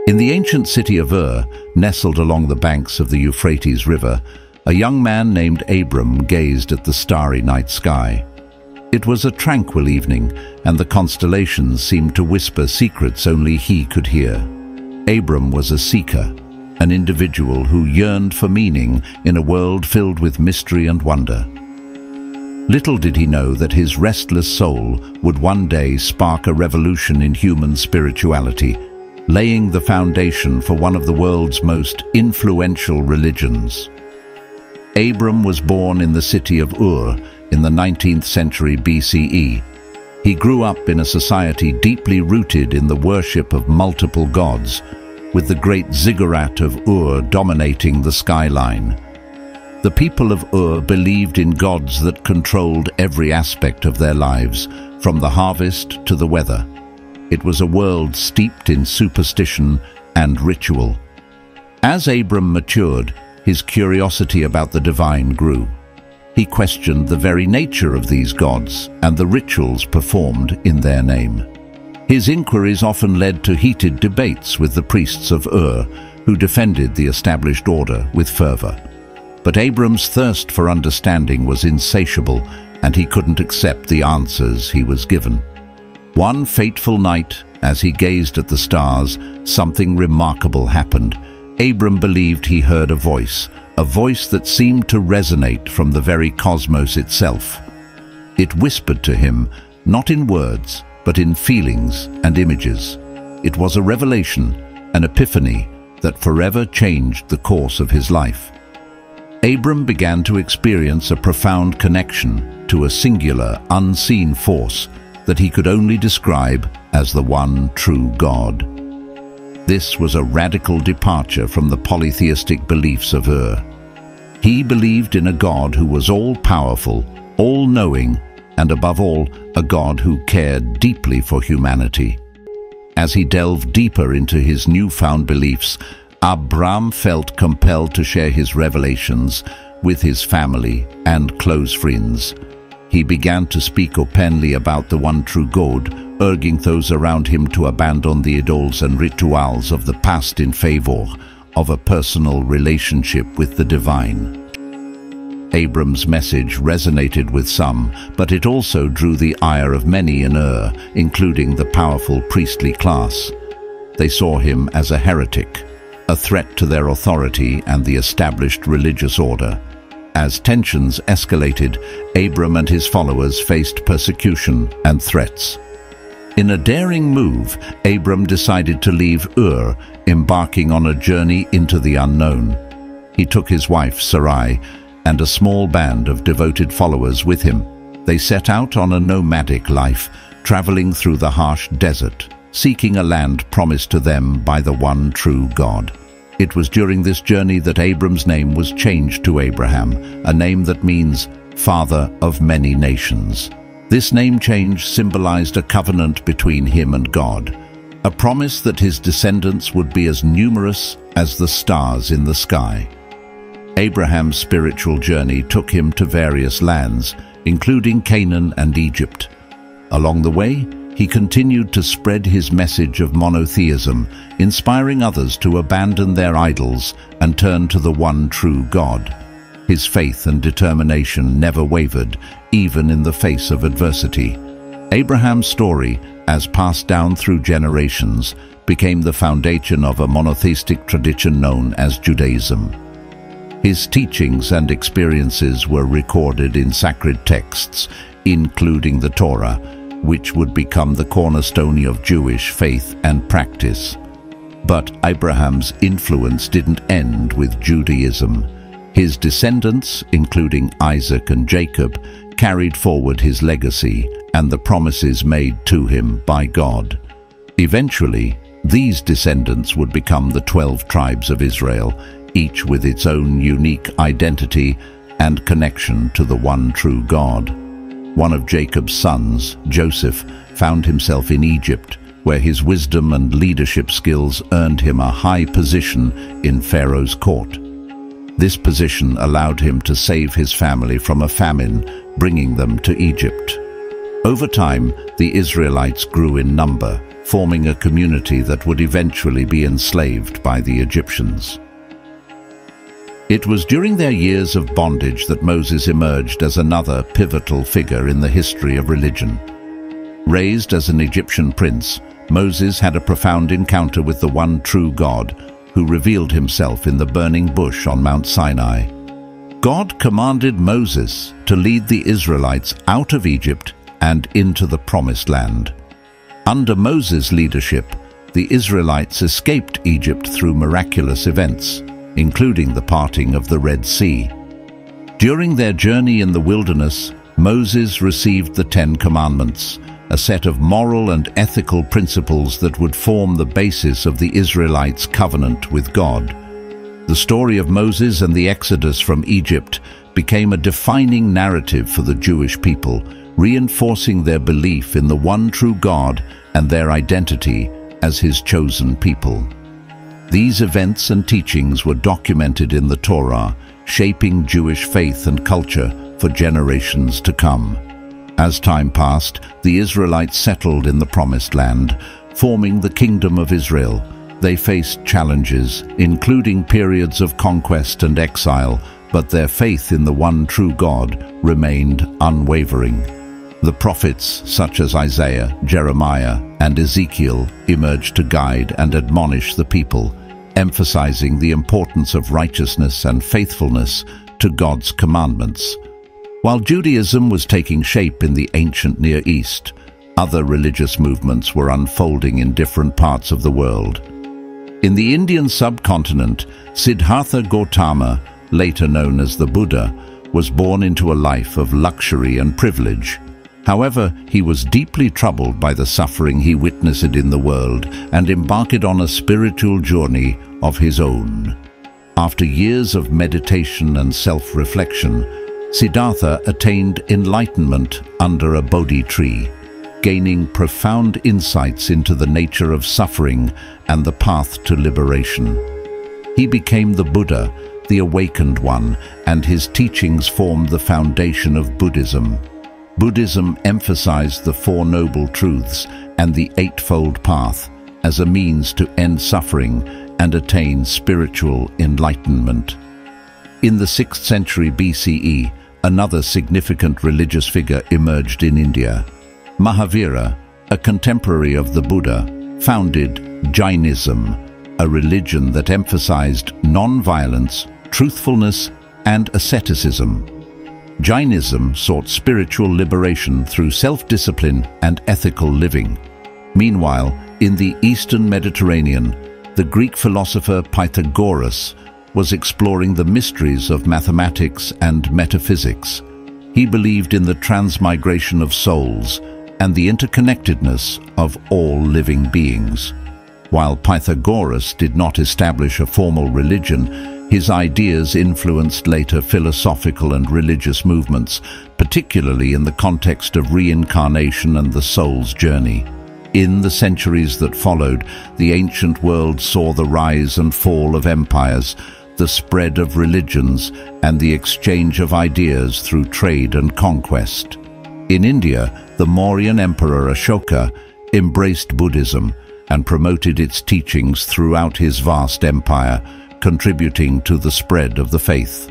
In the ancient city of Ur, nestled along the banks of the Euphrates River, a young man named Abram gazed at the starry night sky. It was a tranquil evening, and the constellations seemed to whisper secrets only he could hear. Abram was a seeker, an individual who yearned for meaning in a world filled with mystery and wonder. Little did he know that his restless soul would one day spark a revolution in human spirituality, laying the foundation for one of the world's most influential religions. Abram was born in the city of Ur in the 19th century BCE. He grew up in a society deeply rooted in the worship of multiple gods, with the great ziggurat of Ur dominating the skyline. The people of Ur believed in gods that controlled every aspect of their lives, from the harvest to the weather. It was a world steeped in superstition and ritual. As Abram matured, his curiosity about the divine grew. He questioned the very nature of these gods and the rituals performed in their name. His inquiries often led to heated debates with the priests of Ur, who defended the established order with fervor. But Abram's thirst for understanding was insatiable, and he couldn't accept the answers he was given. One fateful night, as he gazed at the stars, something remarkable happened. Abram believed he heard a voice that seemed to resonate from the very cosmos itself. It whispered to him, not in words, but in feelings and images. It was a revelation, an epiphany that forever changed the course of his life. Abram began to experience a profound connection to a singular, unseen force that he could only describe as the one true God. This was a radical departure from the polytheistic beliefs of Ur. He believed in a God who was all-powerful, all-knowing, and above all, a God who cared deeply for humanity. As he delved deeper into his newfound beliefs, Abram felt compelled to share his revelations with his family and close friends. He began to speak openly about the one true God, urging those around him to abandon the idols and rituals of the past in favor of a personal relationship with the divine. Abram's message resonated with some, but it also drew the ire of many in Ur, including the powerful priestly class. They saw him as a heretic, a threat to their authority and the established religious order. As tensions escalated, Abram and his followers faced persecution and threats. In a daring move, Abram decided to leave Ur, embarking on a journey into the unknown. He took his wife Sarai and a small band of devoted followers with him. They set out on a nomadic life, traveling through the harsh desert, seeking a land promised to them by the one true God. It was during this journey that Abram's name was changed to Abraham, a name that means Father of Many Nations. This name change symbolized a covenant between him and God, a promise that his descendants would be as numerous as the stars in the sky. Abraham's spiritual journey took him to various lands, including Canaan and Egypt. Along the way, he continued to spread his message of monotheism, inspiring others to abandon their idols and turn to the one true God. His faith and determination never wavered, even in the face of adversity. Abraham's story, as passed down through generations, became the foundation of a monotheistic tradition known as Judaism. His teachings and experiences were recorded in sacred texts, including the Torah, which would become the cornerstone of Jewish faith and practice. But Abraham's influence didn't end with Judaism. His descendants, including Isaac and Jacob, carried forward his legacy and the promises made to him by God. Eventually, these descendants would become the 12 tribes of Israel, each with its own unique identity and connection to the one true God. One of Jacob's sons, Joseph, found himself in Egypt, where his wisdom and leadership skills earned him a high position in Pharaoh's court. This position allowed him to save his family from a famine, bringing them to Egypt. Over time, the Israelites grew in number, forming a community that would eventually be enslaved by the Egyptians. It was during their years of bondage that Moses emerged as another pivotal figure in the history of religion. Raised as an Egyptian prince, Moses had a profound encounter with the one true God, who revealed himself in the burning bush on Mount Sinai. God commanded Moses to lead the Israelites out of Egypt and into the Promised Land. Under Moses' leadership, the Israelites escaped Egypt through miraculous events, including the parting of the Red Sea. During their journey in the wilderness, Moses received the Ten Commandments, a set of moral and ethical principles that would form the basis of the Israelites' covenant with God. The story of Moses and the Exodus from Egypt became a defining narrative for the Jewish people, reinforcing their belief in the one true God and their identity as His chosen people. These events and teachings were documented in the Torah, shaping Jewish faith and culture for generations to come. As time passed, the Israelites settled in the Promised Land, forming the Kingdom of Israel. They faced challenges, including periods of conquest and exile, but their faith in the one true God remained unwavering. The prophets, such as Isaiah, Jeremiah, and Ezekiel, emerged to guide and admonish the people, emphasizing the importance of righteousness and faithfulness to God's commandments. While Judaism was taking shape in the ancient Near East, other religious movements were unfolding in different parts of the world. In the Indian subcontinent, Siddhartha Gautama, later known as the Buddha, was born into a life of luxury and privilege. However, he was deeply troubled by the suffering he witnessed in the world and embarked on a spiritual journey of his own. After years of meditation and self-reflection, Siddhartha attained enlightenment under a Bodhi tree, gaining profound insights into the nature of suffering and the path to liberation. He became the Buddha, the awakened one, and his teachings formed the foundation of Buddhism. Buddhism emphasized the Four Noble Truths and the Eightfold Path as a means to end suffering and attain spiritual enlightenment. In the 6th century BCE, another significant religious figure emerged in India. Mahavira, a contemporary of the Buddha, founded Jainism, a religion that emphasized non-violence, truthfulness, and asceticism. Jainism sought spiritual liberation through self-discipline and ethical living. Meanwhile, in the Eastern Mediterranean, the Greek philosopher Pythagoras was exploring the mysteries of mathematics and metaphysics. He believed in the transmigration of souls and the interconnectedness of all living beings. While Pythagoras did not establish a formal religion, his ideas influenced later philosophical and religious movements, particularly in the context of reincarnation and the soul's journey. In the centuries that followed, the ancient world saw the rise and fall of empires, the spread of religions, and the exchange of ideas through trade and conquest. In India, the Mauryan Emperor Ashoka embraced Buddhism and promoted its teachings throughout his vast empire, contributing to the spread of the faith.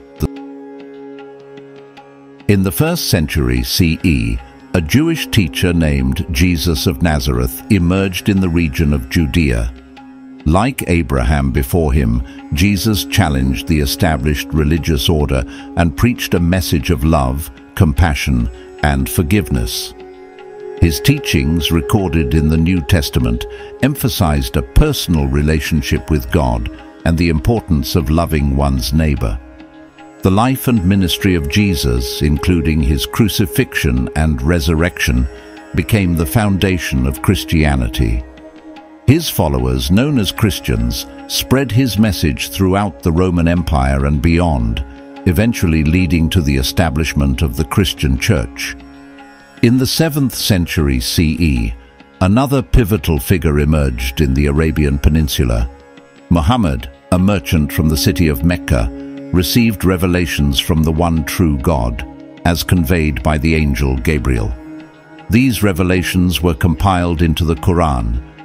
In the 1st century CE, a Jewish teacher named Jesus of Nazareth emerged in the region of Judea. Like Abraham before him, Jesus challenged the established religious order and preached a message of love, compassion, and forgiveness. His teachings, recorded in the New Testament, emphasized a personal relationship with God and the importance of loving one's neighbor. The life and ministry of Jesus, including his crucifixion and resurrection, became the foundation of Christianity. His followers, known as Christians, spread his message throughout the Roman Empire and beyond, eventually leading to the establishment of the Christian Church. In the 7th century CE, another pivotal figure emerged in the Arabian Peninsula. Muhammad, a merchant from the city of Mecca, received revelations from the one true God, as conveyed by the angel Gabriel. These revelations were compiled into the Quran,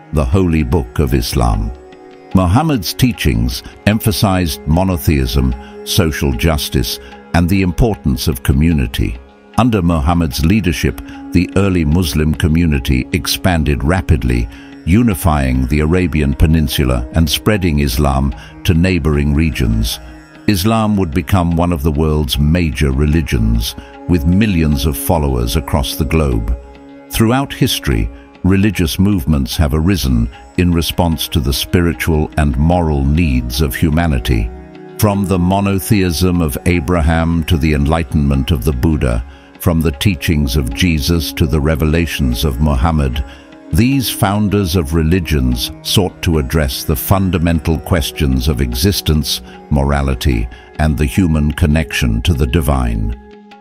the holy book of Islam. Muhammad's teachings emphasized monotheism, social justice, and the importance of community. Under Muhammad's leadership, the early Muslim community expanded rapidly, unifying the Arabian Peninsula and spreading Islam to neighboring regions. Islam would become one of the world's major religions, with millions of followers across the globe. Throughout history, religious movements have arisen in response to the spiritual and moral needs of humanity. From the monotheism of Abraham to the Enlightenment of the Buddha, from the teachings of Jesus to the revelations of Muhammad, these founders of religions sought to address the fundamental questions of existence, morality, and the human connection to the divine.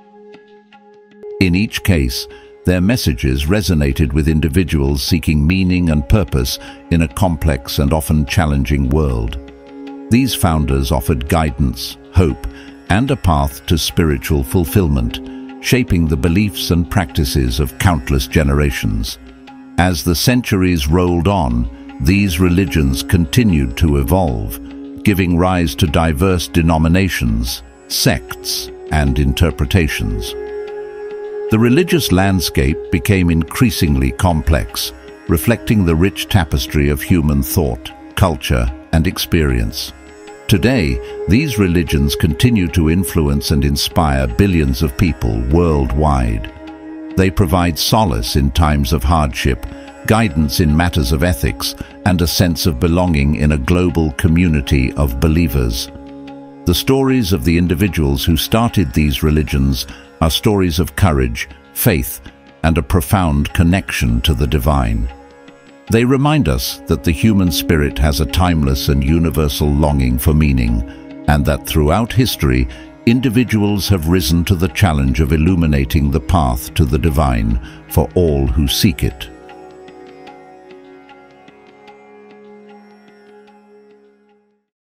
In each case, their messages resonated with individuals seeking meaning and purpose in a complex and often challenging world. These founders offered guidance, hope, and a path to spiritual fulfillment, shaping the beliefs and practices of countless generations. As the centuries rolled on, these religions continued to evolve, giving rise to diverse denominations, sects, and interpretations. The religious landscape became increasingly complex, reflecting the rich tapestry of human thought, culture, and experience. Today, these religions continue to influence and inspire billions of people worldwide. They provide solace in times of hardship, guidance in matters of ethics, and a sense of belonging in a global community of believers. The stories of the individuals who started these religions are stories of courage, faith, and a profound connection to the divine. They remind us that the human spirit has a timeless and universal longing for meaning, and that throughout history, individuals have risen to the challenge of illuminating the path to the divine for all who seek it.